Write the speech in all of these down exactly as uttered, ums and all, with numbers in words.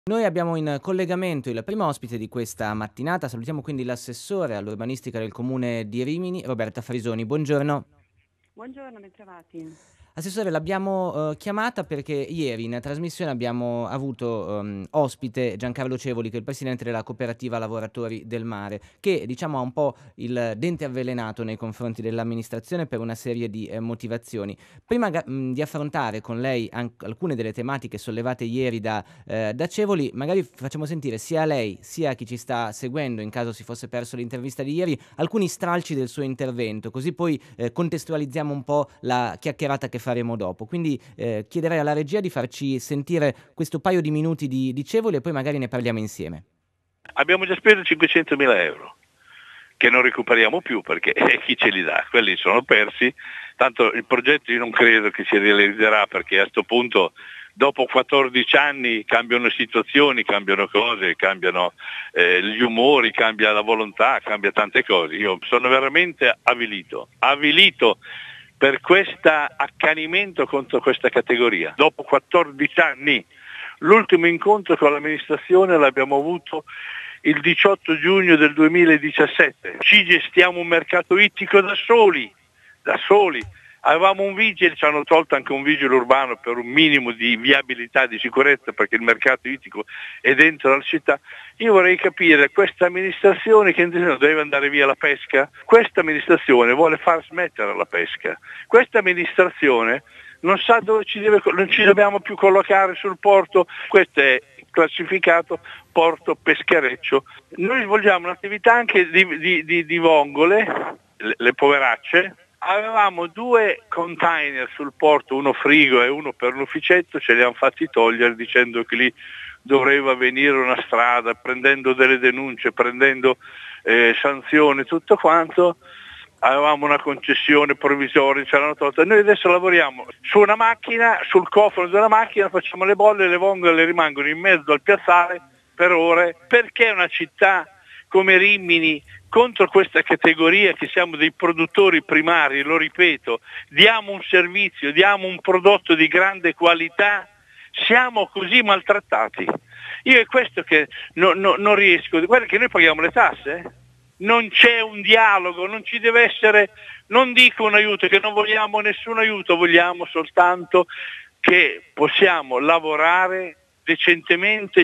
Noi abbiamo in collegamento il primo ospite di questa mattinata, salutiamo quindi l'assessore all'urbanistica del comune di Rimini, Roberta Frisoni. Buongiorno. Buongiorno, bentrovati. Assessore, l'abbiamo eh, chiamata perché ieri in trasmissione abbiamo avuto ehm, ospite Giancarlo Cevoli, che è il presidente della cooperativa Lavoratori del Mare, che diciamo ha un po' il dente avvelenato nei confronti dell'amministrazione per una serie di eh, motivazioni. Prima ga- mh, di affrontare con lei an- alcune delle tematiche sollevate ieri da, eh, da Cevoli, magari facciamo sentire sia a lei sia a chi ci sta seguendo, in caso si fosse perso l'intervista di ieri, alcuni stralci del suo intervento, così poi eh, contestualizziamo un po' la chiacchierata che faremo dopo. Quindi eh, chiederei alla regia di farci sentire questo paio di minuti di, di Cevoli e poi magari ne parliamo insieme. Abbiamo già speso cinquecentomila euro che non recuperiamo più perché eh, chi ce li dà? Quelli sono persi, tanto il progetto io non credo che si realizzerà perché a questo punto dopo quattordici anni cambiano situazioni, cambiano cose, cambiano eh, gli umori, cambia la volontà, cambia tante cose. Io sono veramente avvilito, avvilito per questo accanimento contro questa categoria. Dopo quattordici anni, l'ultimo incontro con l'amministrazione l'abbiamo avuto il diciotto giugno del duemiladiciassette. Ci gestiamo un mercato ittico da soli, da soli. Avevamo un vigile, ci hanno tolto anche un vigile urbano per un minimo di viabilità, di sicurezza, perché il mercato ittico è dentro la città. Io vorrei capire, questa amministrazione che deve andare via la pesca, questa amministrazione vuole far smettere la pesca, questa amministrazione non sa dove ci deve, non ci dobbiamo più collocare sul porto, questo è classificato porto peschereccio. Noi svolgiamo un'attività anche di, di, di, di vongole, le, le poveracce. Avevamo due container sul porto, uno frigo e uno per un ufficetto, ce li hanno fatti togliere dicendo che lì doveva venire una strada, prendendo delle denunce, prendendo eh, sanzioni, tutto quanto. Avevamo una concessione provvisoria, ce l'hanno tolta. Noi adesso lavoriamo su una macchina, sul cofano della macchina, facciamo le bolle e le vongole rimangono in mezzo al piazzale per ore, perché una città come Rimini, contro questa categoria che siamo dei produttori primari, lo ripeto, diamo un servizio, diamo un prodotto di grande qualità, siamo così maltrattati. Io è questo che no, no, non riesco, guarda che noi paghiamo le tasse, eh? Non c'è un dialogo, non ci deve essere, non dico un aiuto, che non vogliamo nessun aiuto, vogliamo soltanto che possiamo lavorare decentemente.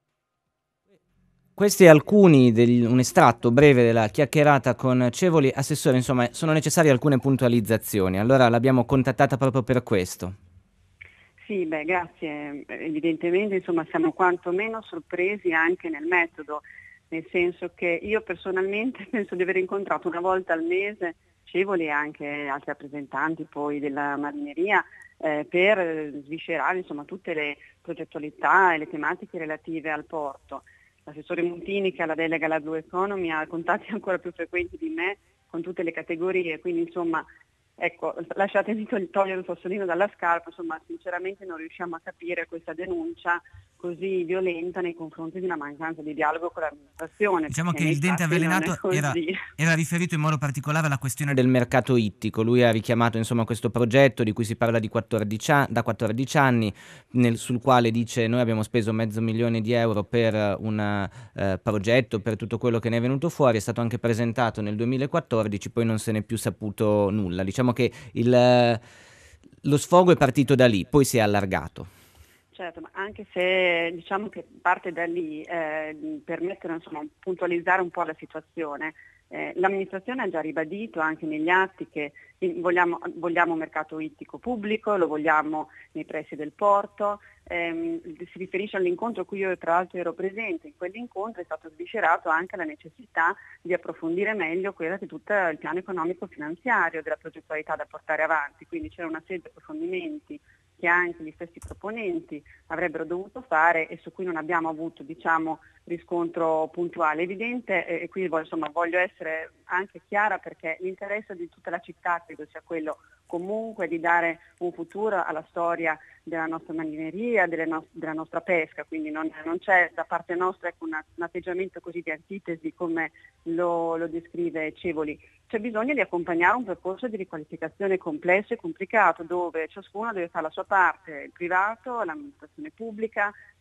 Questi alcuni degli, un estratto breve della chiacchierata con Cevoli. Assessore, insomma, sono necessarie alcune puntualizzazioni, allora l'abbiamo contattata proprio per questo. Sì, beh, grazie. Evidentemente, insomma, siamo quantomeno sorpresi anche nel metodo, nel senso che io personalmente penso di aver incontrato una volta al mese Cevoli e anche altri rappresentanti poi della marineria eh, per sviscerare insomma tutte le progettualità e le tematiche relative al porto. L'assessore Montini, che ha la delega alla Blue Economy, ha contatti ancora più frequenti di me con tutte le categorie, quindi insomma ecco, lasciatemi togliere il fossolino dalla scarpa, insomma sinceramente non riusciamo a capire questa denuncia così violenta nei confronti di una mancanza di dialogo con l'amministrazione, Diciamo perché che nei il dente fatti non è avvelenato era, così. era riferito in modo particolare alla questione del mercato ittico. Lui ha richiamato insomma questo progetto di cui si parla di quattordici a- da quattordici anni, nel- sul quale dice noi abbiamo speso mezzo milione di euro per un eh, progetto, per tutto quello che ne è venuto fuori, è stato anche presentato nel duemilaquattordici, poi non se n'è più saputo nulla. Diciamo che il, eh, lo sfogo è partito da lì, poi si è allargato. Certo, ma anche se diciamo che parte da lì eh, per mettere, insomma, puntualizzare un po' la situazione, eh, l'amministrazione ha già ribadito anche negli atti che vogliamo, vogliamo un mercato ittico pubblico, lo vogliamo nei pressi del porto, ehm, si riferisce all'incontro a cui io tra l'altro ero presente. In quell'incontro è stato sviscerato anche la necessità di approfondire meglio quello che è tutto il piano economico finanziario della progettualità da portare avanti, quindi c'era una serie di approfondimenti che anche gli stessi proponenti avrebbero dovuto fare e su cui non abbiamo avuto, diciamo, riscontro puntuale. Evidente, e qui insomma, voglio essere anche chiara perché l'interesse di tutta la città credo sia quello comunque di dare un futuro alla storia della nostra marineria, delle no- della nostra pesca, quindi non, non c'è da parte nostra ecco, una, un atteggiamento così di antitesi come lo, lo descrive Cevoli. C'è bisogno di accompagnare un percorso di riqualificazione complesso e complicato dove ciascuno deve fare la sua parte, il privato, l'amministrazione pubblica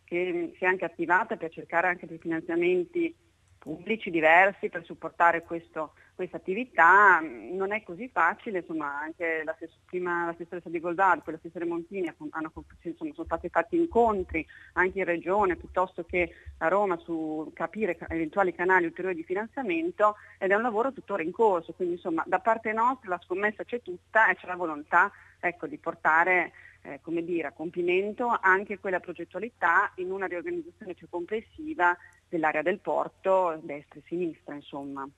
che si è anche attivata per cercare anche dei finanziamenti pubblici diversi per supportare questo, questa attività. Non è così facile, insomma anche la stessa, prima l'assessoressa di Goldar, poi l'assessore Montini hanno, insomma, sono stati fatti incontri anche in regione piuttosto che a Roma su capire eventuali canali ulteriori di finanziamento, ed è un lavoro tuttora in corso, quindi insomma da parte nostra la scommessa c'è tutta e c'è la volontà, ecco, di portare eh, come dire, a compimento anche quella progettualità in una riorganizzazione più complessiva dell'area del porto, destra e sinistra, insomma.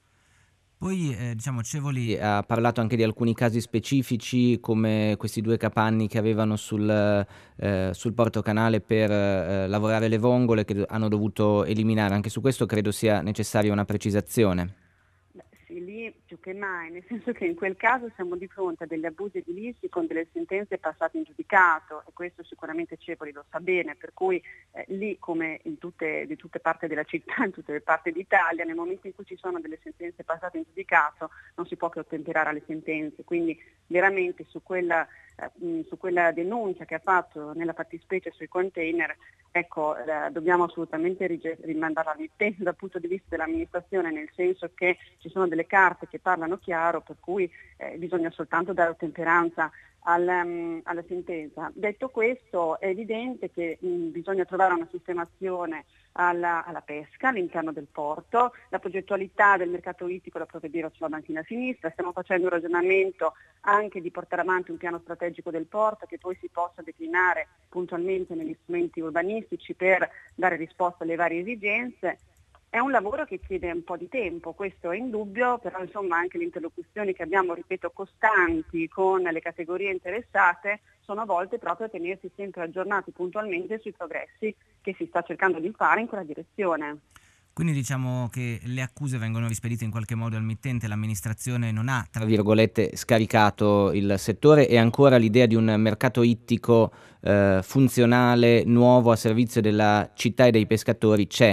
Poi eh, diciamo Cevoli ha parlato anche di alcuni casi specifici come questi due capanni che avevano sul, eh, sul Porto Canale per eh, lavorare le vongole che hanno dovuto eliminare. Anche su questo credo sia necessaria una precisazione. Beh, sì, lì più che mai, nel senso che in quel caso siamo di fronte a degli abusi edilizi con delle sentenze passate in giudicato, e questo sicuramente Cevoli lo sa bene, per cui eh, lì come in tutte, di tutte parti della città, in tutte le parti d'Italia, nel momento in cui ci sono delle sentenze passate in giudicato non si può che ottemperare alle sentenze, quindi veramente su quella, eh, su quella denuncia che ha fatto nella fattispecie sui container, ecco, eh, dobbiamo assolutamente rimandarla al mittente dal punto di vista dell'amministrazione, nel senso che ci sono delle carte che parlano chiaro, per cui eh, bisogna soltanto dare ottemperanza al, um, alla sentenza. Detto questo, è evidente che mh, bisogna trovare una sistemazione alla, alla pesca all'interno del porto, la progettualità del mercato ittico la provvedere sulla banchina sinistra, stiamo facendo un ragionamento anche di portare avanti un piano strategico del porto che poi si possa declinare puntualmente negli strumenti urbanistici per dare risposta alle varie esigenze. È un lavoro che chiede un po' di tempo, questo è indubbio, però insomma anche le interlocuzioni che abbiamo, ripeto, costanti con le categorie interessate sono volte proprio a tenersi sempre aggiornati puntualmente sui progressi che si sta cercando di fare in quella direzione. Quindi diciamo che le accuse vengono rispedite in qualche modo al mittente, l'amministrazione non ha, tra virgolette, scaricato il settore, e ancora l'idea di un mercato ittico eh, funzionale, nuovo, a servizio della città e dei pescatori c'è.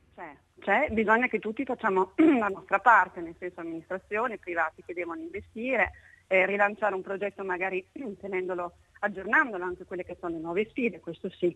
C'è, bisogna che tutti facciamo la nostra parte, nel senso amministrazioni, privati che devono investire, eh, rilanciare un progetto magari tenendolo, aggiornandolo anche quelle che sono le nuove sfide, questo sì.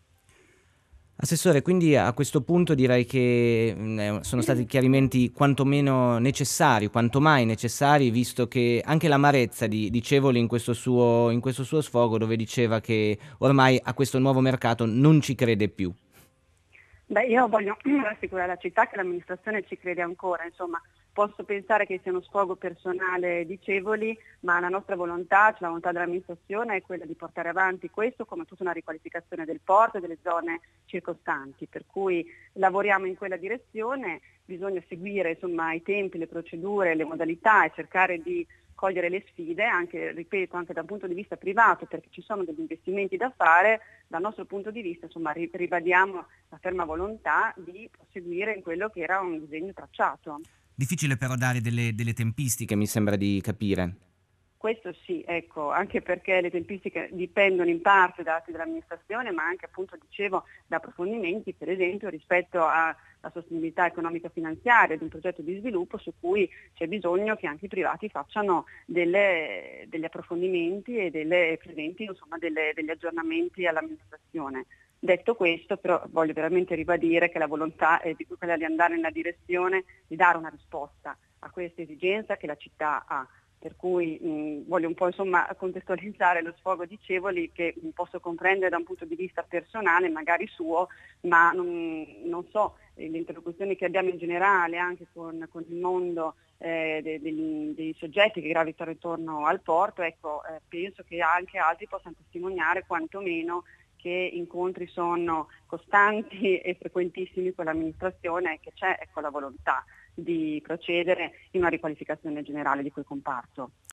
Assessore, quindi a questo punto direi che mh, sono stati chiarimenti quantomeno necessari, quanto mai necessari, visto che anche l'amarezza di, di Cevoli in questo, suo, in questo suo sfogo, dove diceva che ormai a questo nuovo mercato non ci crede più. Beh, io voglio rassicurare la città che l'amministrazione ci crede ancora, insomma, posso pensare che sia uno sfogo personale di Cevoli, ma la nostra volontà, cioè la volontà dell'amministrazione è quella di portare avanti questo come tutta una riqualificazione del porto e delle zone circostanti, per cui lavoriamo in quella direzione, bisogna seguire insomma i tempi, le procedure, le modalità e cercare di cogliere le sfide, anche, ripeto, anche dal punto di vista privato, perché ci sono degli investimenti da fare. Dal nostro punto di vista, insomma, ribadiamo la ferma volontà di proseguire in quello che era un disegno tracciato. Difficile però dare delle, delle tempistiche, mi sembra di capire. Questo sì, ecco, anche perché le tempistiche dipendono in parte da atti dell'amministrazione, ma anche, appunto, dicevo, da approfondimenti, per esempio, rispetto alla sostenibilità economica finanziaria di un progetto di sviluppo su cui c'è bisogno che anche i privati facciano delle, degli approfondimenti e delle, presentino insomma delle, degli aggiornamenti all'amministrazione. Detto questo, però, voglio veramente ribadire che la volontà è di quella di andare nella direzione di dare una risposta a questa esigenza che la città ha. Per cui mh, voglio un po' insomma contestualizzare lo sfogo di Cevoli, che mh, posso comprendere da un punto di vista personale, magari suo, ma non, non so, eh, le interlocuzioni che abbiamo in generale anche con, con il mondo eh, de, de, dei soggetti che gravitano intorno al porto, ecco, eh, penso che anche altri possano testimoniare quantomeno che incontri sono costanti e frequentissimi con l'amministrazione e che c'è, ecco, la volontà di procedere in una riqualificazione generale di quel comparto.